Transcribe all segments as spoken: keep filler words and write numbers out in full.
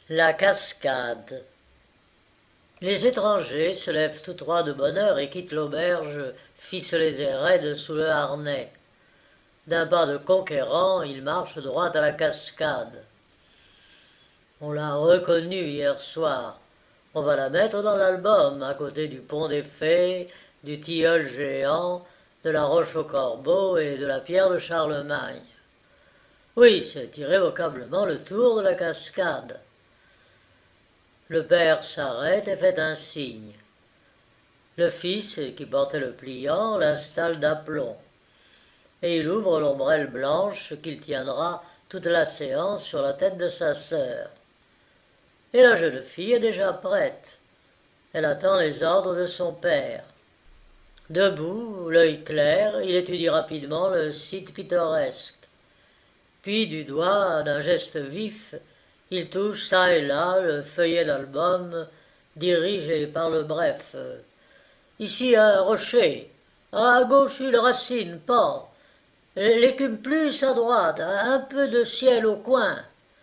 La cascade. Les étrangers se lèvent tous trois de bonne heure et quittent l'auberge, ficelés et raides sous le harnais. D'un pas de conquérant, ils marchent droit à la cascade. On l'a reconnue hier soir. On va la mettre dans l'album, à côté du pont des Fées, du tilleul géant, de la roche au corbeau et de la pierre de Charlemagne. Oui, c'est irrévocablement le tour de la cascade. Le père s'arrête et fait un signe. Le fils, qui portait le pliant, l'installe d'aplomb. Et il ouvre l'ombrelle blanche qu'il tiendra toute la séance sur la tête de sa sœur. Et la jeune fille est déjà prête. Elle attend les ordres de son père. Debout, l'œil clair, il étudie rapidement le site pittoresque. Puis, du doigt, d'un geste vif, il touche çà et là le feuillet d'album, dirigé par le bref. Ici un rocher, à gauche une racine pend, l'écume plus à droite, un peu de ciel au coin.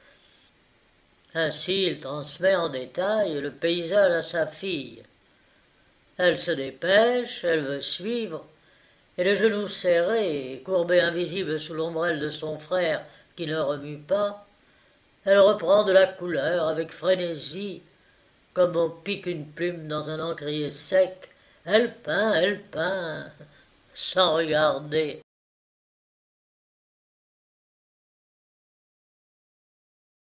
Ainsi il transmet en détail le paysage à sa fille. Elle se dépêche, elle veut suivre, et les genoux serrés, courbés invisibles sous l'ombrelle de son frère qui ne remue pas, elle reprend de la couleur avec frénésie, comme on pique une plume dans un encrier sec. Elle peint, elle peint, sans regarder.